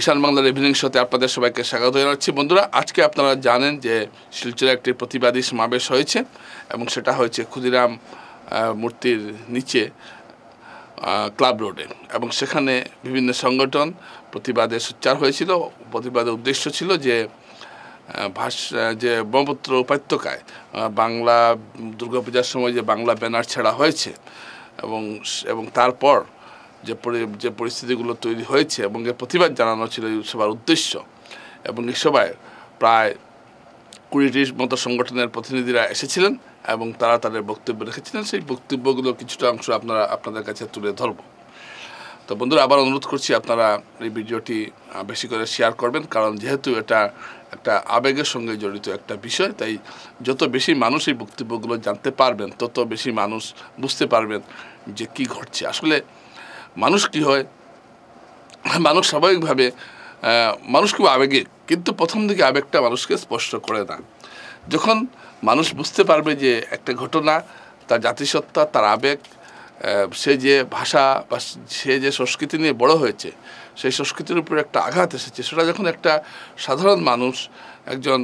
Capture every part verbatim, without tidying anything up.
ঈশান বাংলার ইভিনিং শোতে আপনাদের সবাইকে স্বাগত জানাচ্ছি। বন্ধুরা, আজকে আপনারা জানেন যে শিলচরে একটি প্রতিবাদী সমাবেশ হয়েছে এবং সেটা হয়েছে ক্ষুদিরাম মূর্তির নিচে ক্লাব রোডে, এবং সেখানে বিভিন্ন সংগঠন প্রতিবাদে সোচ্চার হয়েছিল। প্রতিবাদের উদ্দেশ্য ছিল যে ভাষা যে ব্রহ্মপুত্র উপত্যকায় বাংলা দুর্গাপূজার সময় যে বাংলা ব্যানার ছেড়া হয়েছে এবং এবং তারপর যে যে পরিস্থিতিগুলো তৈরি হয়েছে এবং এর প্রতিবাদ জানানো ছিল এই সভার উদ্দেশ্য। এবং এই সভায় প্রায় কুড়িটির মতো সংগঠনের প্রতিনিধিরা এসেছিলেন এবং তারা তাদের বক্তব্য রেখেছিলেন। সেই বক্তব্যগুলো কিছুটা অংশ আপনারা আপনাদের কাছে তুলে ধরব। তো বন্ধুরা, আবার অনুরোধ করছি আপনারা এই ভিডিওটি বেশি করে শেয়ার করবেন, কারণ যেহেতু এটা একটা আবেগের সঙ্গে জড়িত একটা বিষয়, তাই যত বেশি মানুষ এই বক্তব্যগুলো জানতে পারবেন তত বেশি মানুষ বুঝতে পারবেন যে কি ঘটছে। আসলে মানুষ কি হয়, মানুষ স্বাভাবিকভাবে মানুষ খুব আবেগিক, কিন্তু প্রথম দিকে আবেগটা মানুষকে স্পর্শ করে না। যখন মানুষ বুঝতে পারবে যে একটা ঘটনা তার জাতিসত্তা, তার আবেগ, সে যে ভাষা বা সে যে সংস্কৃতি নিয়ে বড় হয়েছে সেই সংস্কৃতির উপরে একটা আঘাত এসেছে, সেটা যখন একটা সাধারণ মানুষ, একজন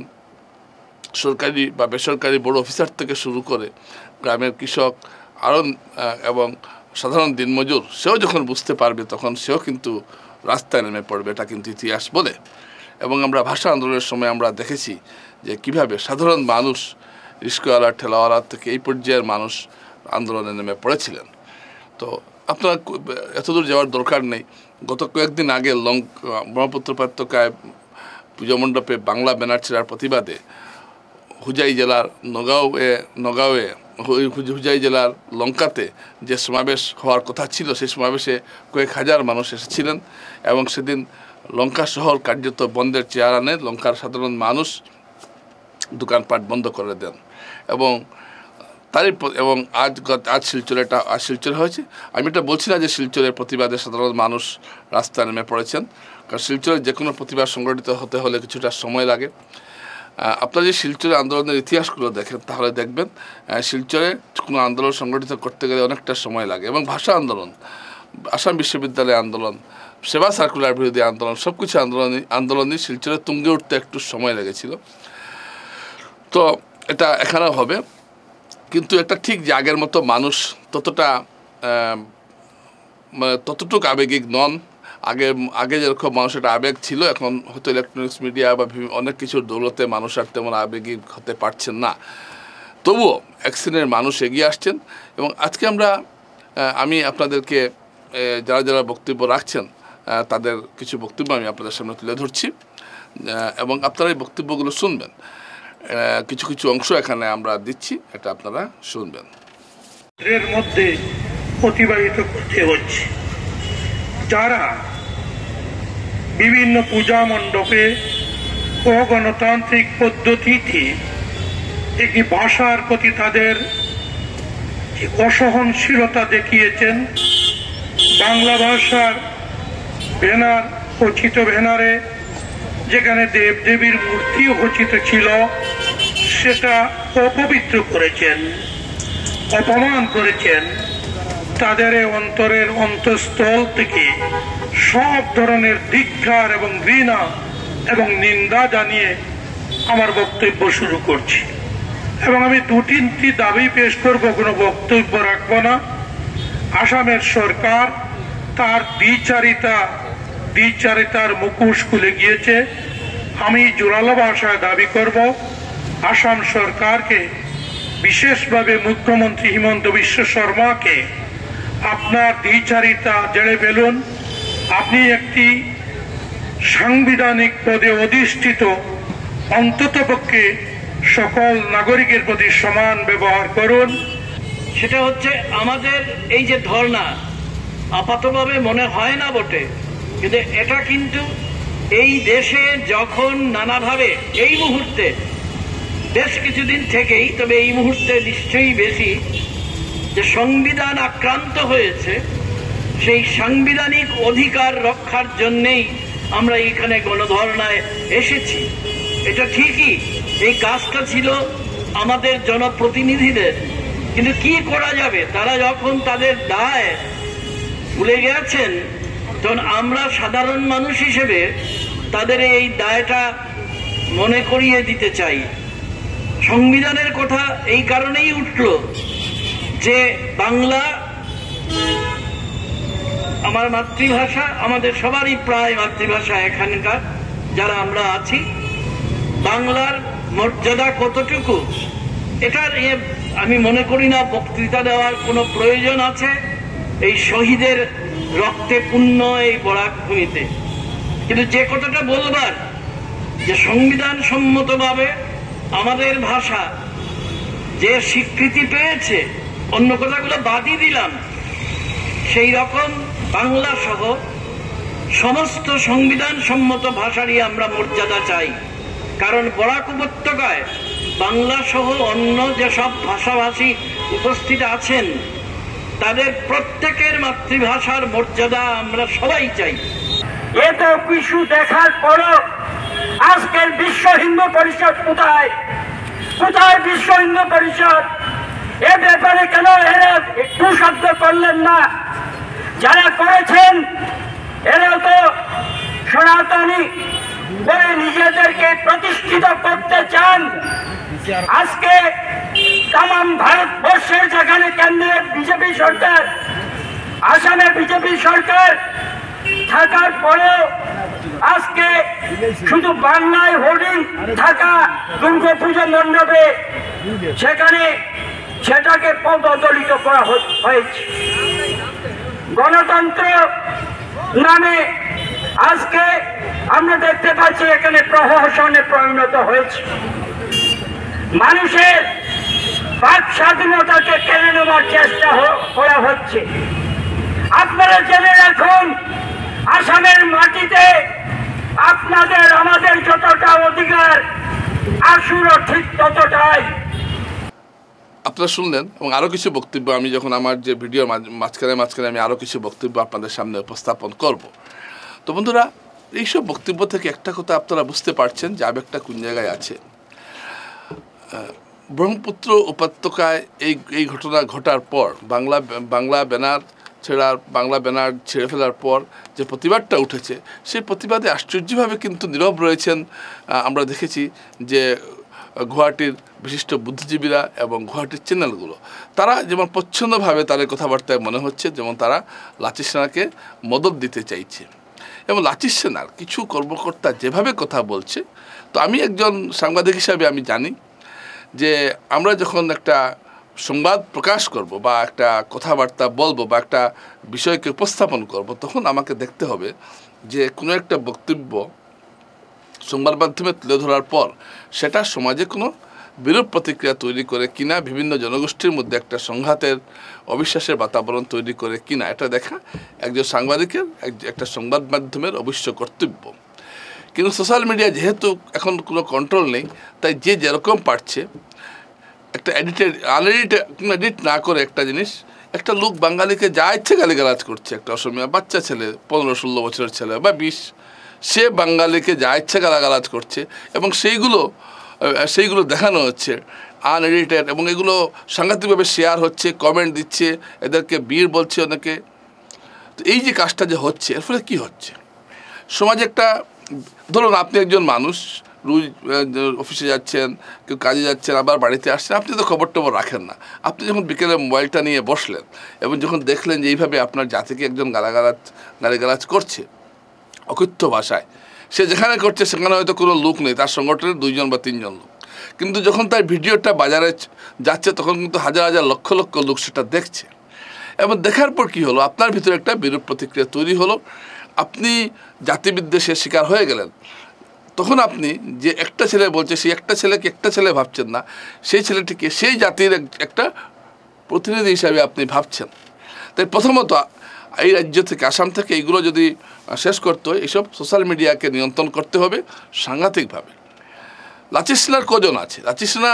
সরকারি বা বেসরকারি বড় অফিসার থেকে শুরু করে গ্রামের কৃষক আরও এবং সাধারণ দিনমজুর, সেও যখন বুঝতে পারবে তখন সেও কিন্তু রাস্তায় নেমে পড়বে। এটা কিন্তু ইতিহাস বলে। এবং আমরা ভাষা আন্দোলনের সময় আমরা দেখেছি যে কিভাবে সাধারণ মানুষ, রিস্কাওয়ালা, ঠেলাওয়ালা থেকে এই পর্যায়ের মানুষ আন্দোলনে নেমে পড়েছিলেন। তো আপনারা এতদূর যাওয়ার দরকার নেই। গত কয়েকদিন আগে লং ব্রহ্মপুত্র উপত্যকায় পূজা মণ্ডপে বাংলা ব্যানার ছেড়ার প্রতিবাদে হুজাই জেলার নগাঁওয়ে নগাঁওয়ে হুজাই জেলার লঙ্কাতে যে সমাবেশ হওয়ার কথা ছিল, সেই সমাবেশে কয়েক হাজার মানুষ এসেছিলেন এবং সেদিন লঙ্কা শহর কার্যত বন্ধের চেয়ার আনে। লঙ্কার সাধারণ মানুষ দোকানপাট বন্ধ করে দেন এবং তারই এবং আজ আজ শিলচরে এটা আজ শিলচরে হয়েছে। আমি এটা বলছি না যে শিলচরের প্রতিবাদে সাধারণ মানুষ রাস্তায় নেমে পড়েছেন, কারণ শিলচরে যে কোনো প্রতিবাদ সংগঠিত হতে হলে কিছুটা সময় লাগে। আপনারা যে শিলচরে আন্দোলনের ইতিহাসগুলো দেখেন তাহলে দেখবেন শিলচরে কোনো আন্দোলন সংগঠিত করতে গেলে অনেকটা সময় লাগে। এবং ভাষা আন্দোলন, আসাম বিশ্ববিদ্যালয় আন্দোলন, সেবা সার্কুলার বিরোধী আন্দোলন, সব কিছু আন্দোলন আন্দোলনই শিলচরে তুঙ্গে উঠতে একটু সময় লেগেছিল। তো এটা এখানেও হবে, কিন্তু এটা ঠিক যে আগের মতো মানুষ ততটা মানে ততটুকু আবেগিক নন। আগে আগে যেরকম মানুষের একটা আবেগ ছিল, এখন হয়তো ইলেকট্রনিক্স মিডিয়া বা অনেক কিছুর দৌলতে মানুষ আর তেমন আবেগিক হতে পারছেন না। তবুও এক শ্রেণীর মানুষ এগিয়ে আসছেন এবং আজকে আমরা আমি আপনাদেরকে যারা যারা বক্তব্য রাখছেন তাদের কিছু বক্তব্য আমি আপনাদের সামনে তুলে ধরছি এবং আপনারা এই বক্তব্যগুলো শুনবেন। কিছু কিছু অংশ এখানে আমরা দিচ্ছি, এটা আপনারা শুনবেন। এর মধ্যে প্রতিবাহিত করতে হচ্ছে যারা বিভিন্ন পূজা মণ্ডপে অগণতান্ত্রিক পদ্ধতিতে একটি ভাষার প্রতি তাদের অসহনশীলতা দেখিয়েছেন। বাংলা ভাষার ব্যানার, খচিত ব্যানারে যেখানে দেবদেবীর মূর্তিও খচিত ছিল সেটা অপবিত্র করেছেন, অপমান করেছেন। তাদের অন্তরের অন্তঃস্থল থেকে সব ধরনের ধিক্কার এবং ঘৃণা এবং নিন্দা জানিয়ে আমার বক্তব্য শুরু করছি। এবং আমি দু তিনটি দাবি পেশ করব, কোনো বক্তব্য রাখব না। আসামের সরকার তার দ্বিচারিতা দ্বিচারিতার মুখোশ খুলে গিয়েছে। আমি জোরালো ভাষায় দাবি করব, আসাম সরকারকে, বিশেষভাবে মুখ্যমন্ত্রী হিমন্ত বিশ্ব শর্মাকে আপনার দ্বিচারিতা জেড়ে ফেলুন। আপনি একটি সাংবিধানিক পদে অধিষ্ঠিত, অন্ততপক্ষে সকল নাগরিকের প্রতি সমান ব্যবহার করুন। সেটা হচ্ছে আমাদের এই যে ধর্ণা, আপাতভাবে মনে হয় না বটে, কিন্তু এটা কিন্তু এই দেশে যখন নানাভাবে এই মুহূর্তে বেশ কিছুদিন থেকেই, তবে এই মুহূর্তে নিশ্চয়ই বেশি, যে সংবিধান আক্রান্ত হয়েছে, সেই সাংবিধানিক অধিকার রক্ষার জন্যেই আমরা এখানে গণধর্ণায় এসেছি। এটা ঠিকই, এই কাজটা ছিল আমাদের জনপ্রতিনিধিদের, কিন্তু কি করা যাবে, তারা যখন তাদের দায় ভুলে গেছেন তখন আমরা সাধারণ মানুষ হিসেবে তাদের এই দায়টা মনে করিয়ে দিতে চাই। সংবিধানের কথা এই কারণেই উঠল যে বাংলা আমার মাতৃভাষা, আমাদের সবারই প্রায় মাতৃভাষা এখানকার যারা আমরা আছি। বাংলার মর্যাদা কতটুকু এটার আমি মনে করি না বক্তৃতা দেওয়ার কোনো প্রয়োজন আছে এই শহীদের রক্তে পূর্ণ এই বরাক ভূমিতে। কিন্তু যে কথাটা বলবার যে সংবিধান সম্মতভাবে আমাদের ভাষা যে স্বীকৃতি পেয়েছে, অন্য কথাগুলো বাদই দিলাম, সেই রকম বাংলা সহ সমস্ত সংবিধান সম্মত ভাষারই আমরা মর্যাদা চাই। কারণ বরাক উপত্যকায় বাংলা সহ অন্য যেসব ভাষাভাষী উপস্থিত আছেন তাদের প্রত্যেকের মাতৃভাষার মর্যাদা আমরা সবাই চাই। এত কিছু দেখার পরও আজকের বিশ্ব হিন্দু পরিষদ কোথায়? কোথায় বিশ্ব হিন্দু পরিষদ? এ ব্যাপারে কেন এরা একটু শব্দ করলেন না? যারা করেছেন এরা তো সনাতনী বলে নিজেদেরকে প্রতিষ্ঠিত করতে চান। আজকে তাম ভারতবর্ষের যেখানে কেন্দ্রে বিজেপি সরকার, আসামে বিজেপি সরকার থাকার পরেও আজকে শুধু বাংলায় হোর্ডিং থাকা দুর্গা পুজো মণ্ডপে সেখানে সেটাকে পদদলিত করা হয়েছে। গণতন্ত্র নামে আজকে আমরা দেখতে পাচ্ছি এখানে প্রহসনে পরিণত হয়েছে। মানুষের বাক স্বাধীনতাকে কেড়ে নেওয়ার চেষ্টা করা হচ্ছে। আপনারা জেনে রাখুন, আসামের মাটিতে আপনাদের আমাদের যতটা অধিকার আসুরও ঠিক ততটাই। আপনারা শুনলেন এবং আরও কিছু বক্তব্য আমি যখন আমার যে ভিডিওর মাঝখানে মাঝখানে আমি আরও কিছু বক্তব্য আপনাদের সামনে উপস্থাপন করব। তো বন্ধুরা, এইসব বক্তব্য থেকে একটা কথা আপনারা বুঝতে পারছেন যে আবেগটা কোন জায়গায় আছে। ব্রহ্মপুত্র উপত্যকায় এই এই ঘটনা ঘটার পর বাংলা বাংলা ব্যানার ছেড়ার বাংলা ব্যানার ছেড়ে ফেলার পর যে প্রতিবাদটা উঠেছে, সেই প্রতিবাদে আশ্চর্যভাবে কিন্তু নীরব রয়েছেন। আমরা দেখেছি যে গুয়াহাটির বিশিষ্ট বুদ্ধিজীবীরা এবং গুয়াহাটির চ্যানেলগুলো, তারা যেমন প্রচ্ছন্নভাবে তাদের কথাবার্তায় মনে হচ্ছে যেমন তারা লাচির সেনাকে মদত দিতে চাইছে। এবং লাচির সেনার কিছু কর্মকর্তা যেভাবে কথা বলছে, তো আমি একজন সাংবাদিক হিসাবে আমি জানি যে আমরা যখন একটা সংবাদ প্রকাশ করব বা একটা কথাবার্তা বলবো বা একটা বিষয়কে উপস্থাপন করব, তখন আমাকে দেখতে হবে যে কোনো একটা বক্তব্য সংবাদ মাধ্যমে তুলে ধরার পর সেটা সমাজে কোনো বিরূপ প্রতিক্রিয়া তৈরি করে কিনা, বিভিন্ন জনগোষ্ঠীর মধ্যে একটা সংঘাতের অবিশ্বাসের বাতাবরণ তৈরি করে কিনা, এটা দেখা একজন সাংবাদিকের একটা সংবাদ মাধ্যমের অবশ্য কর্তব্য। কিন্তু সোশ্যাল মিডিয়া যেহেতু এখন কোনো কন্ট্রোল নেই, তাই যে যেরকম পারছে একটা এডিটেড আনএডিট এডিট না করে একটা জিনিস, একটা লোক বাঙালিকে যা ইচ্ছে গালিগালাজ করছে, একটা অসমীয়া বাচ্চা ছেলে, পনেরো ষোলো বছরের ছেলে বা বিশ, সে বাঙালিকে যা ইচ্ছে গালাগালাজ করছে এবং সেইগুলো সেইগুলো দেখানো হচ্ছে আনএডিটেড, এবং এগুলো সাংঘাতিকভাবে শেয়ার হচ্ছে, কমেন্ট দিচ্ছে, এদেরকে বীর বলছে অনেকে। তো এই যে কাজটা যে হচ্ছে, এর ফলে কী হচ্ছে সমাজে একটা, ধরুন আপনি একজন মানুষ রোজ অফিসে যাচ্ছেন, কেউ কাজে যাচ্ছেন, আবার বাড়িতে আসছেন, আপনি তো খবর টবর রাখেন না। আপনি যখন বিকেলে মোবাইলটা নিয়ে বসলেন এবং যখন দেখলেন যে এইভাবে আপনার জাতিকে একজন গালাগালাজ গালিগালাজ করছে অকথ্য ভাষায়, সে যেখানে করছে সেখানে হয়তো কোনো লোক নেই, তার সংগঠনের দুইজন বা তিনজন লোক, কিন্তু যখন তার ভিডিওটা বাজারে যাচ্ছে তখন কিন্তু হাজার হাজার লক্ষ লক্ষ লোক সেটা দেখছে। এবং দেখার পর কী হলো, আপনার ভিতরে একটা বিরূপ প্রতিক্রিয়া তৈরি হলো, আপনি জাতিবিদ্বেষের শিকার হয়ে গেলেন। তখন আপনি যে একটা ছেলে বলছে, সেই একটা ছেলেকে একটা ছেলে ভাবছেন না, সেই ছেলেটিকে সেই জাতির একটা প্রতিনিধি হিসাবে আপনি ভাবছেন। তাই প্রথমত এই রাজ্য থেকে, আসাম থেকে এইগুলো যদি শেষ করতে হয়, এইসব সোশ্যাল মিডিয়াকে নিয়ন্ত্রণ করতে হবে সাংঘাতিকভাবে। লাচির সেনার কজন আছে? লাচির সেনা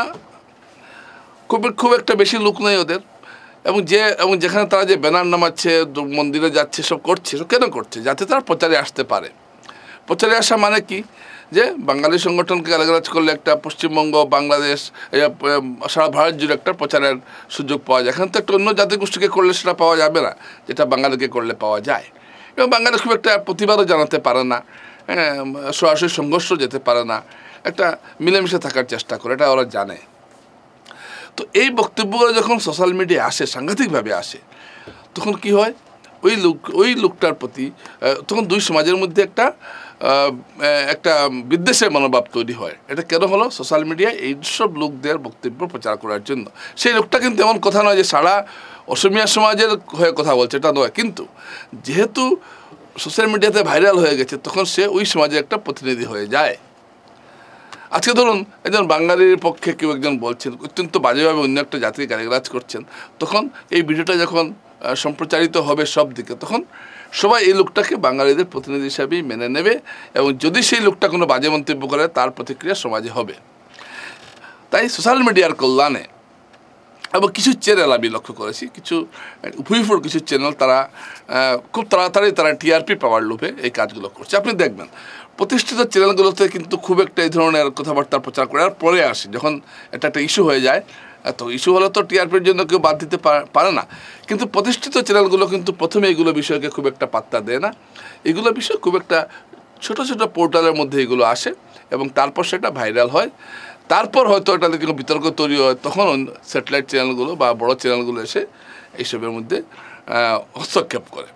খুব খুব একটা বেশি লোক নেই ওদের, এবং যে এবং যেখানে তারা যে ব্যানার নামাচ্ছে, মন্দিরে যাচ্ছে, সব করছে, সব কেন করছে? যাতে তারা প্রচারে আসতে পারে। প্রচারে আসা মানে কি, যে বাঙালি সংগঠনকে গালাগালাজ করলে একটা পশ্চিমবঙ্গ, বাংলাদেশ, সারা ভারত জুড়ে একটা প্রচারের সুযোগ পাওয়া যায়। এখান তো একটা অন্য জাতিগোষ্ঠীকে করলে সেটা পাওয়া যাবে না, যেটা বাঙালিকে করলে পাওয়া যায়। এবং বাঙালি খুব একটা প্রতিবাদও জানাতে পারে না, হ্যাঁ, সরাসরি সংঘর্ষ যেতে পারে না, একটা মিলেমিশে থাকার চেষ্টা করে, এটা ওরা জানে। তো এই বক্তব্যগুলো যখন সোশ্যাল মিডিয়ায় আসে, সাংঘাতিকভাবে আসে, তখন কি হয়, ওই লোক ওই লোকটার প্রতি তখন দুই সমাজের মধ্যে একটা একটা বিদ্বেষের মনোভাব তৈরি হয়। এটা কেন হলো? সোশ্যাল মিডিয়ায় এইসব লোকদের বক্তব্য প্রচার করার জন্য। সেই লোকটা কিন্তু এমন কথা নয় যে সারা অসমিয়া সমাজের হয়ে কথা বলছে, এটা নয়, কিন্তু যেহেতু সোশ্যাল মিডিয়াতে ভাইরাল হয়ে গেছে তখন সে ওই সমাজের একটা প্রতিনিধি হয়ে যায়। আজকে ধরুন একজন বাঙালির পক্ষে কেউ একজন বলছেন, অত্যন্ত বাজেভাবে অন্য একটা জাতিকে গালিগালাজ করছেন, তখন এই ভিডিওটা যখন সম্প্রচারিত হবে সব দিকে, তখন সবাই এই লোকটাকে বাঙালিদের প্রতিনিধি হিসাবেই মেনে নেবে, এবং যদি সেই লোকটা কোনো বাজে মন্তব্য করে তার প্রতিক্রিয়া সমাজে হবে। তাই সোশ্যাল মিডিয়ার কল্যাণে এবং কিছু চ্যানেল আমি লক্ষ্য করেছি, কিছু উপরিফর কিছু চ্যানেল তারা খুব তাড়াতাড়ি তারা টিআরপি পাওয়ার লোভে এই কাজগুলো করছে। আপনি দেখবেন প্রতিষ্ঠিত চ্যানেলগুলোতে কিন্তু খুব একটা এই ধরনের কথাবার্তা প্রচার করার পরে আসে, যখন এটা একটা ইস্যু হয়ে যায়, তো ইস্যু হলে তো টিআরপির জন্য কেউ বাদ দিতে পারে না, কিন্তু প্রতিষ্ঠিত চ্যানেলগুলো কিন্তু প্রথমে এগুলো বিষয়কে খুব একটা পাত্তা দেয় না। এগুলো বিষয় খুব একটা ছোট ছোট পোর্টালের মধ্যে এগুলো আসে এবং তারপর সেটা ভাইরাল হয়, তারপর হয়তো এটা কোনো বিতর্ক তৈরি হয়, তখন স্যাটেলাইট চ্যানেলগুলো বা বড় চ্যানেলগুলো এসে এইসবের মধ্যে হস্তক্ষেপ করে।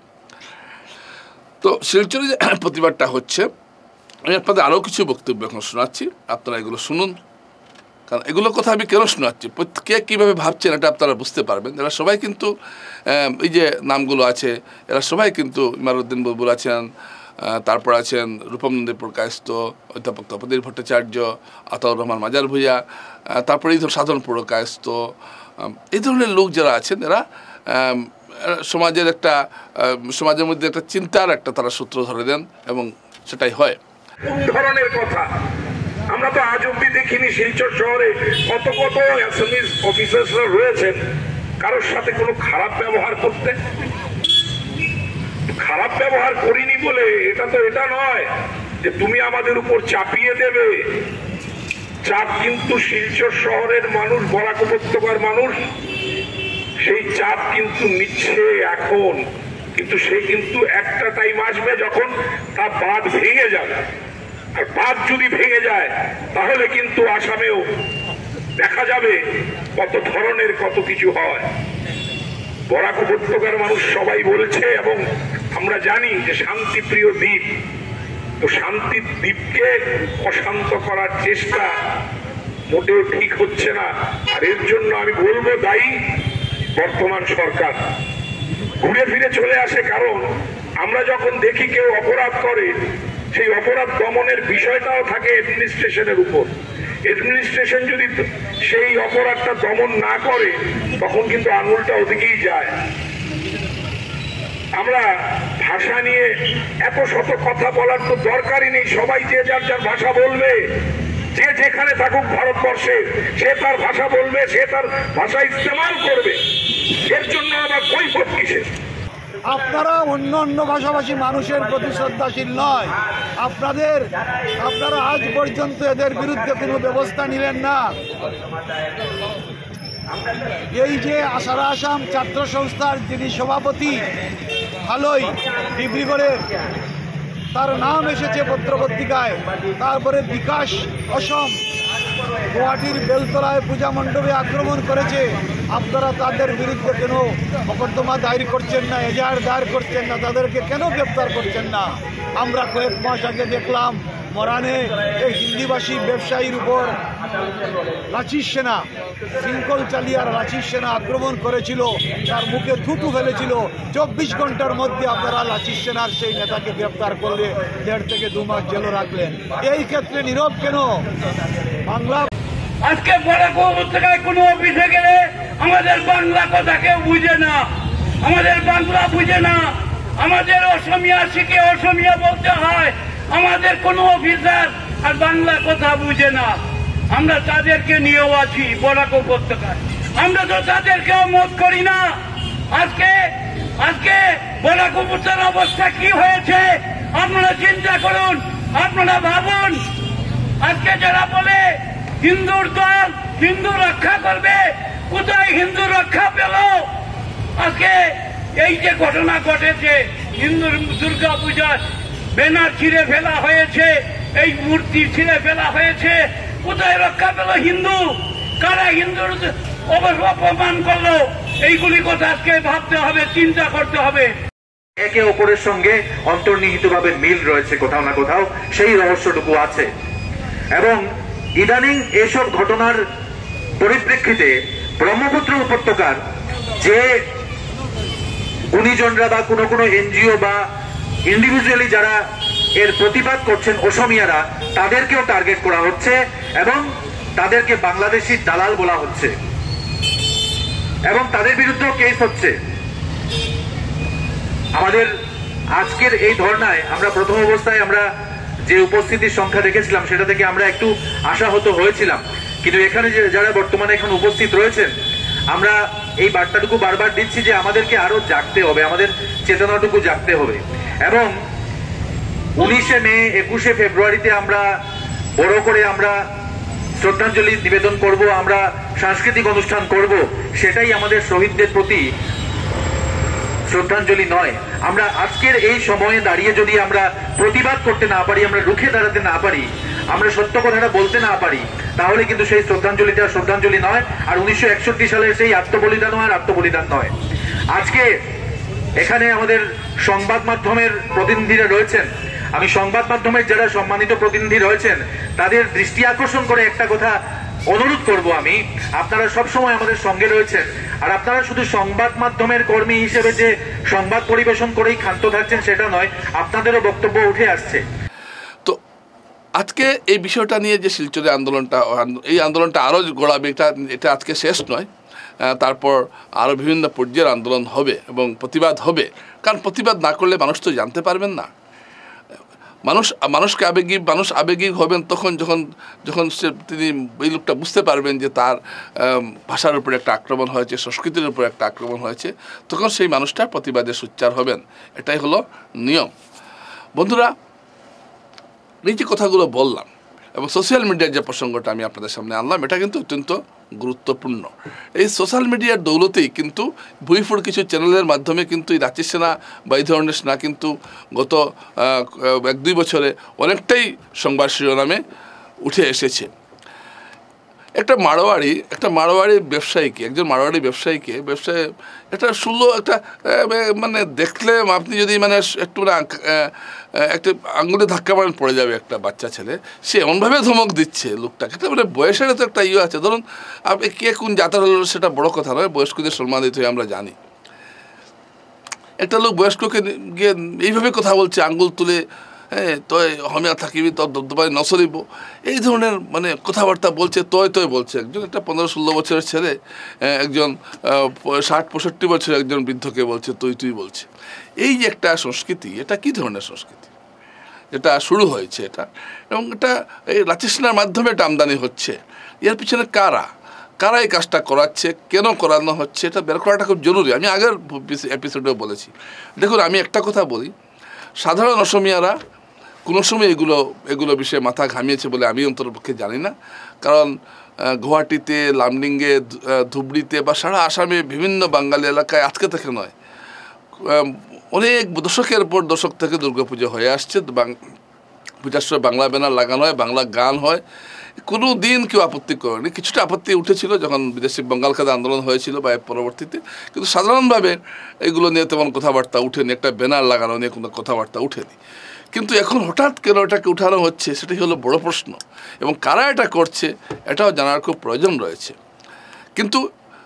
তো শিলচরে যে প্রতিবাদটা হচ্ছে, আমি আপনাদের আরও কিছু বক্তব্য এখন শোনাচ্ছি, আপনারা এগুলো শুনুন। কারণ এগুলোর কথা আমি কেন শোনাচ্ছি, কে কীভাবে ভাবছেন এটা আপনারা বুঝতে পারবেন। এরা সবাই কিন্তু এই যে নামগুলো আছে, এরা সবাই কিন্তু ইমারুদ্দিন বুলবুল আছেন, তারপর আছেন রূপম নন্দীপুর কায়স্থ, অধ্যাপক তপোধীর ভট্টাচার্য, আতাউর রহমান মাজার ভূঁইয়া, তারপরে এই ধর সাধনপুর কায়স্থ, এই ধরনের লোক যারা আছেন, এরা সমাজের একটা সমাজের মধ্যে একটা চিন্তার একটা তারা সূত্র ধরে দেন এবং সেটাই হয়। কোন ধরনের কথা আমরা তো আজ অব্দি দেখিনি শিলচর শহরে কত কত অ্যাসেম্বলি অফিসাররা রয়েছেন কারোর সাথে কোনো খারাপ ব্যবহার করতে। খারাপ ব্যবহার করিনি বলে এটা তো এটা নয় যে তুমি আমাদের উপর চাপিয়ে দেবে। চাপ কিন্তু শিলচর শহরের মানুষ, বরাক উপত্যকার মানুষ সেই চাপ কিন্তু নিচ্ছে এখন, কিন্তু সে কিন্তু একটা টাইম আসবে যখন তার বাঁধ ভেঙে যাবে। আর বাঁধ যদি ভেঙে যায় তাহলে কিন্তু আসামেও দেখা যাবে কত ধরনের কত কিছু হয়। বরাক উপত্যকার মানুষ সবাই বলছে এবং আমরা জানি যে শান্তিপ্রিয় দ্বীপ, তো শান্তির দ্বীপকে অশান্ত করার চেষ্টা মোটেও ঠিক হচ্ছে না। আর এর জন্য আমি বলবো দায়ী বর্তমান সরকার। ঘুরে ফিরে চলে আসে, কারণ আমরা যখন দেখি কেউ অপরাধ করে সেই অপরাধ দমনের বিষয়টাও থাকে অ্যাডমিনিস্ট্রেশনের উপর। অ্যাডমিনিস্ট্রেশন যদি সেই অপরাধটা দমন না করে তখন কিন্তু আঙুলটা ওদিকেই যায়। আমরা ভাষা নিয়ে এত শত কথা বলার তো দরকারই নেই, সবাই যে যার যার ভাষা বলবে, যে যেখানে থাকুক ভারতবর্ষে সে তার ভাষা বলবে, সে তার ভাষা ইস্তেমাল করবে। এর জন্য আবার কৈফত কিসের? আপনারা অন্য অন্য ভাষাভাষী মানুষের প্রতি শ্রদ্ধাশীল নয়। আপনাদের আপনারা আজ পর্যন্ত এদের বিরুদ্ধে কোনো ব্যবস্থা নিলেন না। এই যে আসারা আসাম ছাত্র সংস্থার যিনি সভাপতি ভালোই ডিব্রুগড়ের, তার নাম এসেছে পত্রপত্রিকায়, তারপরে বিকাশ অসম গুয়াহাটির বেলতলায় পূজা মণ্ডপে আক্রমণ করেছে, আপনারা তাদের বিরুদ্ধে কেন মোকদ্দমা দায়ের করছেন না, এজাহার দায়ের করছেন না, তাদেরকে কেন গ্রেপ্তার করছেন না? আমরা কয়েক মাস আগে দেখলাম মরানে এই হিন্দিভাষী ব্যবসায়ীর উপর লাচির সেনা শৃঙ্খল চালিয়ে আর লাচির সেনা আক্রমণ করেছিল, তার মুখে থুতু ফেলেছিল। চব্বিশ ঘন্টার মধ্যে আপনারা লাচির সেনার সেই নেতাকে গ্রেপ্তার করলে দেড় থেকে দু মাস জেলে রাখলেন। এই ক্ষেত্রে নীরব কেন? বাংলা আজকে বরাক উপত্যকায় কোনো অফিসে গেলে আমাদের বাংলা কথা কেউ বুঝে না, আমাদের বাংলা বুঝে না, আমাদের অসমিয়া শিখে অসমিয়া বলতে হয়, আমাদের কোনো অফিসার আর বাংলা কথা বুঝে না। আমরা তাদেরকে নিয়েও আছি বরাক উপত্যকায়, আমরা তো তাদেরকেও মত করি না। আজকে আজকে বরাক উপত্যকার অবস্থা কি হয়েছে আপনারা চিন্তা করুন, আপনারা ভাবুন। আজকে যারা বলে হিন্দুর দল হিন্দু রক্ষা করবে, কোথায় হিন্দু রক্ষা পেল? আজকে এই যে ঘটনা ঘটেছে, হিন্দু দুর্গা পূজার ব্যানার ছিঁড়ে ফেলা হয়েছে, এই মূর্তি ছিঁড়ে ফেলা হয়েছে, কোথায় রক্ষা পেল হিন্দু? কারা হিন্দুর অপমান করলো? এইগুলি কথা আজকে ভাবতে হবে, চিন্তা করতে হবে। একে অপরের সঙ্গে অন্তর্নিহিতভাবে মিল রয়েছে কোথাও না কোথাও, সেই রহস্যটুকু আছে। এবং ইদানিং এসব ঘটনার পরিপ্রেক্ষিতে ব্রহ্মপুত্র উপত্যকার যে গুণীজনরা বা কোনো কোনো এনজিও বা ইন্ডিভিজুয়ালি যারা এর প্রতিবাদ করছেন, অসমিয়ারা, তাদেরকেও টার্গেট করা হচ্ছে এবং তাদেরকে বাংলাদেশি দালাল বলা হচ্ছে এবং তাদের বিরুদ্ধেও কেস হচ্ছে। আমাদের আজকের এই ধর্নায় আমরা প্রথম অবস্থায় আমরা যে উপস্থিতির সংখ্যা দেখেছিলাম সেটা থেকে আমরা একটু আশাহত হয়েছিলাম, কিন্তু এখানে যারা বর্তমানে এখন উপস্থিত রয়েছেন, আমরা এই বার্তাটুকু বারবার দিচ্ছি যে আমাদেরকে আরো জাগতে হবে, আমাদের চেতনাটুকু জাগতে হবে। এবং উনিশে মে একুশে ফেব্রুয়ারিতে আমরা বড় করে আমরা শ্রদ্ধাঞ্জলি নিবেদন করব, আমরা সাংস্কৃতিক অনুষ্ঠান করব, সেটাই আমাদের শহীদদের প্রতি শ্রদ্ধাঞ্জলি নয়। আমরা আজকের এই সময়ে দাঁড়িয়ে যদি আমরা প্রতিবাদ করতে না পারি, আমরা রুখে দাঁড়াতে না পারি, আমরা সত্য কথাটা বলতে না পারি, তাহলে কিন্তু সেই শ্রদ্ধাঞ্জলিটা শ্রদ্ধাঞ্জলি নয়, আর উনিশশো একষট্টি সালের সেই আত্মবলিদানও আর আত্মবলিদান নয়। আজকে এখানে আমাদের সংবাদ মাধ্যমের প্রতিনিধিরা রয়েছেন, আমি সংবাদ মাধ্যমের যারা সম্মানিত প্রতিনিধি রয়েছেন তাদের দৃষ্টি আকর্ষণ করে একটা কথা অনুরোধ করব আমি, আপনারা সব সময় আমাদের সঙ্গে রয়েছেন, আর আপনারা শুধু সংবাদ মাধ্যমের কর্মী হিসেবে যে সংবাদ পরিবেশন করেই ক্ষান্ত থাকছেন সেটা নয়, আপনাদেরও বক্তব্য উঠে আসছে। তো আজকে এই বিষয়টা নিয়ে যে শিলচরে আন্দোলনটা, এই আন্দোলনটা আরও গড়াবে, এটা এটা আজকে শেষ নয়, তারপর আরও বিভিন্ন পর্যায়ের আন্দোলন হবে এবং প্রতিবাদ হবে। কারণ প্রতিবাদ না করলে মানুষ তো জানতে পারবেন না। মানুষ মানুষকে আবেগী মানুষ আবেগী হবেন তখন যখন যখন সে তিনি এই লোকটা বুঝতে পারবেন যে তার ভাষার উপরে একটা আক্রমণ হয়েছে, সংস্কৃতির উপরে একটা আক্রমণ হয়েছে, তখন সেই মানুষটা প্রতিবাদে সোচ্চার হবেন। এটাই হলো নিয়ম। বন্ধুরা, এই যে কথাগুলো বললাম এবং সোশ্যাল মিডিয়ার যে প্রসঙ্গটা আমি আপনাদের সামনে আনলাম, এটা কিন্তু অত্যন্ত গুরুত্বপূর্ণ। এই সোশ্যাল মিডিয়ার দৌলতেই কিন্তু ভুইফুর কিছু চ্যানেলের মাধ্যমে কিন্তু এই রাঁচি সেনা বা এই ধরনের সেনা কিন্তু গত এক দুই বছরে অনেকটাই সংবাদ শিরোনামে উঠে এসেছে। একটা মারোয়াড়ি একটা মারোয়াড়ি ব্যবসায়ীকে একজন মারোয়াড়ি ব্যবসায়ীকে ব্যবসায় একটা সুলো একটা মানে দেখলে আপনি যদি মানে একটু না একটা আঙুলে ধাক্কা মারেন পড়ে যাবে একটা বাচ্চা ছেলে, সে এমনভাবে ধমক দিচ্ছে লোকটাকে। এটা মানে বয়সের তো একটা ইয়ে আছে, ধরুন আপনি কে কোন জাতের হলো সেটা বড় কথা নয়, বয়স্কদের সম্মান দিতে হয় আমরা জানি। একটা লোক বয়স্ককে গিয়ে এইভাবে কথা বলছে, আঙ্গুল তুলে, হ্যাঁ তয় হমিয়া থাকিবি, তোর দবদবাই নসরিব, এই ধরনের মানে কথাবার্তা বলছে, তয় তয় বলছে। একজন একটা পনেরো ষোলো বছরের ছেলে একজন ষাট পঁয়ষট্টি বছরের একজন বৃদ্ধকে বলছে তুই তুই বলছে। এই যে একটা সংস্কৃতি, এটা কি ধরনের সংস্কৃতি এটা শুরু হয়েছে এটা, এবং এটা এই রাঁচি সেনার মাধ্যমে এটা আমদানি হচ্ছে। এর পিছনে কারা কারা এই কাজটা করাচ্ছে, কেন করানো হচ্ছে, এটা বের করাটা খুব জরুরি। আমি আগের এপিসোডেও বলেছি। দেখুন, আমি একটা কথা বলি, সাধারণ অসমিয়ারা কোনো সময় এগুলো এগুলো বিষয়ে মাথা ঘামিয়েছে বলে আমি অন্ততপক্ষে জানি না। কারণ গুয়াহাটিতে, লামডিংয়ে, ধুবড়িতে বা সারা আসামে বিভিন্ন বাঙালি এলাকায় আজকে থেকে নয়, অনেক দশকের পর দশক থেকে দুর্গাপুজো হয়ে আসছে। পূজার সময় বাংলা ব্যানার লাগানো হয়, বাংলা গান হয়, কোনো দিন কেউ আপত্তি করেনি। কিছুটা আপত্তি উঠেছিল যখন বিদেশি বঙ্গাল খাতে আন্দোলন হয়েছিল বা পরবর্তীতে, কিন্তু সাধারণভাবে এগুলো নিয়ে তেমন কথাবার্তা উঠেনি, একটা ব্যানার লাগানো নিয়ে কোনো কথাবার্তা উঠেনি। কিন্তু এখন হঠাৎ কেন এটাকে উঠানো হচ্ছে, সেটাই হলো বড় প্রশ্ন, এবং কারা এটা করছে এটাও জানার খুব প্রয়োজন রয়েছে। কিন্তু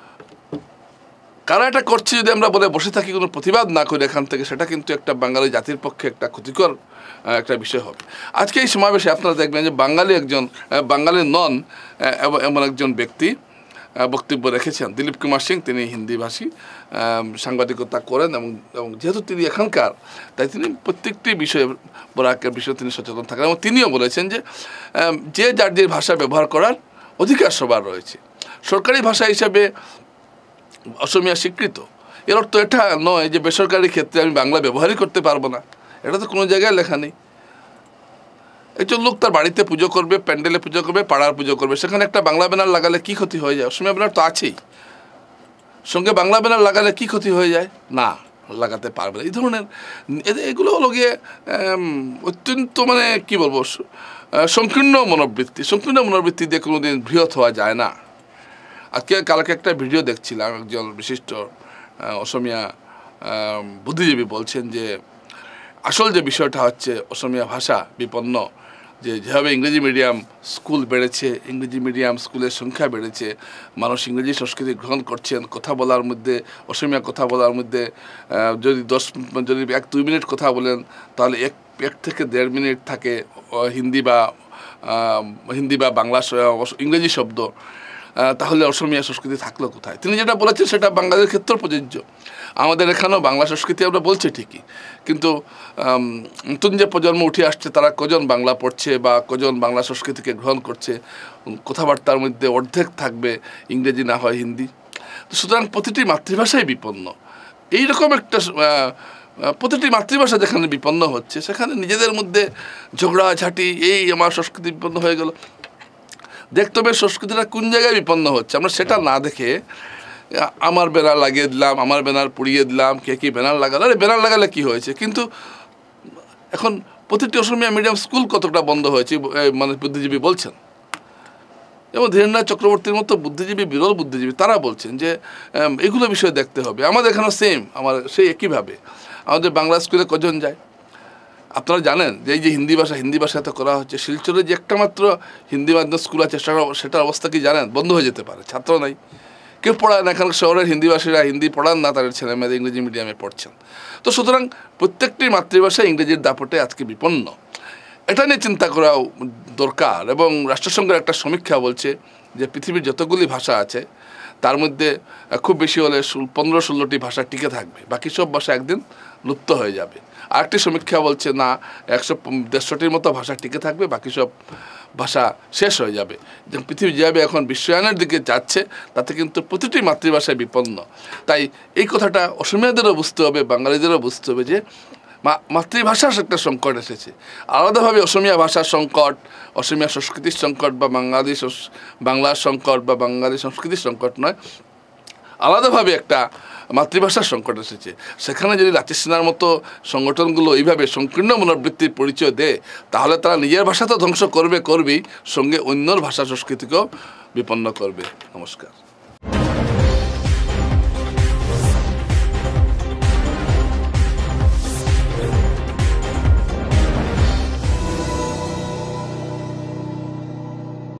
কারা এটা করছে যদি আমরা বলে বসে থাকি, কোনো প্রতিবাদ না করি এখান থেকে, সেটা কিন্তু একটা বাঙালি জাতির পক্ষে একটা ক্ষতিকর একটা বিষয় হবে। আজকে এই সমাবেশে আপনারা দেখবেন যে বাঙালি একজন বাঙালি নন এমন একজন ব্যক্তি বক্তব্য রেখেছেন, দিলীপ কুমার সিং। তিনি হিন্দিভাষী, সাংবাদিকতা করেন এবং এবং যেহেতু তিনি এখানকার, তাই তিনি প্রত্যেকটি বিষয়ে বরাকের বিষয়ে তিনি সচেতন থাকেন। এবং তিনিও বলেছেন যে যে যার যে ভাষা ব্যবহার করার অধিকার সবার রয়েছে। সরকারি ভাষা হিসাবে অসমিয়া স্বীকৃত, এর অর্থ এটা নয় যে বেসরকারি ক্ষেত্রে আমি বাংলা ব্যবহারই করতে পারবো না, এটা তো কোনো জায়গায় লেখা নেই। একজন লোক তার বাড়িতে পুজো করবে, প্যান্ডেলে পুজো করবে, পাড়ার পুজো করবে, সেখানে একটা বাংলা ব্যানার লাগালে কী ক্ষতি হয়ে যায়? অসমীয়া ব্যানার তো আছেই, সঙ্গে বাংলা ব্যানার লাগালে কী ক্ষতি হয়ে যায়? না, লাগাতে পারবে না। এই ধরনের এগুলো হলো গিয়ে অত্যন্ত মানে কি বলবো সংকীর্ণ মনোবৃত্তি। সংকীর্ণ মনোবৃত্তি দিয়ে কোনোদিন বৃহৎ হওয়া যায় না। আজকে কালকে একটা ভিডিও দেখছিলাম, একজন বিশিষ্ট অসমিয়া বুদ্ধিজীবী বলছেন যে আসল যে বিষয়টা হচ্ছে অসমিয়া ভাষা বিপন্ন, যে যেভাবে ইংরেজি মিডিয়াম স্কুল বেড়েছে, ইংরেজি মিডিয়াম স্কুলের সংখ্যা বেড়েছে, মানুষ ইংরেজি সংস্কৃতি গ্রহণ করছেন, কথা বলার মধ্যে অসমিয়া কথা বলার মধ্যে যদি দশ যদি এক দুই মিনিট কথা বলেন তাহলে এক এক থেকে দেড় মিনিট থাকে হিন্দি বা হিন্দি বা বাংলা ইংরেজি শব্দ, তাহলে অসমিয়া সংস্কৃতি থাকলো কোথায়? তিনি যেটা বলেছেন সেটা বাঙালির ক্ষেত্রেও প্রযোজ্য। আমাদের এখানেও বাংলা সংস্কৃতি আমরা বলছি ঠিকই, কিন্তু নতুন যে প্রজন্ম উঠে আসছে তারা কজন বাংলা পড়ছে বা কজন বাংলা সংস্কৃতিকে গ্রহণ করছে? কথাবার্তার মধ্যে অর্ধেক থাকবে ইংরেজি না হয় হিন্দি। তো সুতরাং প্রতিটি মাতৃভাষাই বিপন্ন। এইরকম একটা প্রতিটি মাতৃভাষা যেখানে বিপন্ন হচ্ছে সেখানে নিজেদের মধ্যে ঝগড়াঝাঁটি, এই আমার সংস্কৃতি বিপন্ন হয়ে গেল। দেখতে হবে সংস্কৃতিটা কোন জায়গায় বিপন্ন হচ্ছে, আমরা সেটা না দেখে আমার ব্যানার লাগিয়ে দিলাম, আমার ব্যানার পুড়িয়ে দিলাম, কে কি ব্যানার লাগালো, আরে ব্যানার লাগালে কি হয়েছে? কিন্তু এখন প্রতিটি অসমিয়া মিডিয়াম স্কুল কতটা বন্ধ হয়েছে মানে বুদ্ধিজীবী বলছেন, এবং ধীরেন্দ্রনাথ চক্রবর্তীর মতো বুদ্ধিজীবী, বিরল বুদ্ধিজীবী, তারা বলছেন যে এগুলো বিষয় দেখতে হবে। আমাদের এখানে সেম, আমার সেই একইভাবে আমাদের বাংলা স্কুলে কজন যায়? আপনারা জানেন যে এই যে হিন্দি ভাষা হিন্দি ভাষাতে করা হচ্ছে, শিলচরে যে একটা মাত্র হিন্দি মাধ্যম স্কুল আছে সেটার অবস্থা কি জানেন? বন্ধ হয়ে যেতে পারে, ছাত্র নাই, কেউ পড়ায় না। এখানে শহরের হিন্দিভাষীরা হিন্দি পড়ান না, তাদের ছেলে মেয়েদের ইংরেজি মিডিয়ামে পড়ছেন। তো সুতরাং প্রত্যেকটি মাতৃভাষা ইংরেজির দাপটে আজকে বিপন্ন। এটা নিয়ে চিন্তা করাও দরকার। এবং রাষ্ট্রসংঘের একটা সমীক্ষা বলছে যে পৃথিবীর যতগুলি ভাষা আছে তার মধ্যে খুব বেশি হলে পনেরো ষোলোটি ভাষা টিকে থাকবে, বাকি সব ভাষা একদিন লুপ্ত হয়ে যাবে। আরেকটি সমীক্ষা বলছে না, একশো দেড়শোটির মতো ভাষা টিকে থাকবে, বাকি সব ভাষা শেষ হয়ে যাবে। যে পৃথিবী যেভাবে এখন বিশ্বায়নের দিকে যাচ্ছে তাতে কিন্তু প্রতিটি মাতৃভাষায় বিপন্ন। তাই এই কথাটা অসমিয়াদেরও বুঝতে হবে, বাঙালিদেরও বুঝতে হবে যে মাতৃভাষার একটা সংকট এসেছে। আলাদাভাবে অসমিয়া ভাষার সংকট, অসমিয়া সংস্কৃতির সংকট বা বাঙালি বাংলার সংকট বা বাঙালি সংস্কৃতির সংকট নয়, আলাদাভাবে একটা মাতৃভাষার সংকট এসেছে। সেখানে যদি রাঁচি সেনার মতো সংগঠনগুলো এইভাবে সংকীর্ণ মনোবৃত্তির পরিচয় দেয় তাহলে তারা নিজের ভাষা তো ধ্বংস করবে করবেই, সঙ্গে অন্যর ভাষা সংস্কৃতিকেও বিপন্ন করবে। নমস্কার।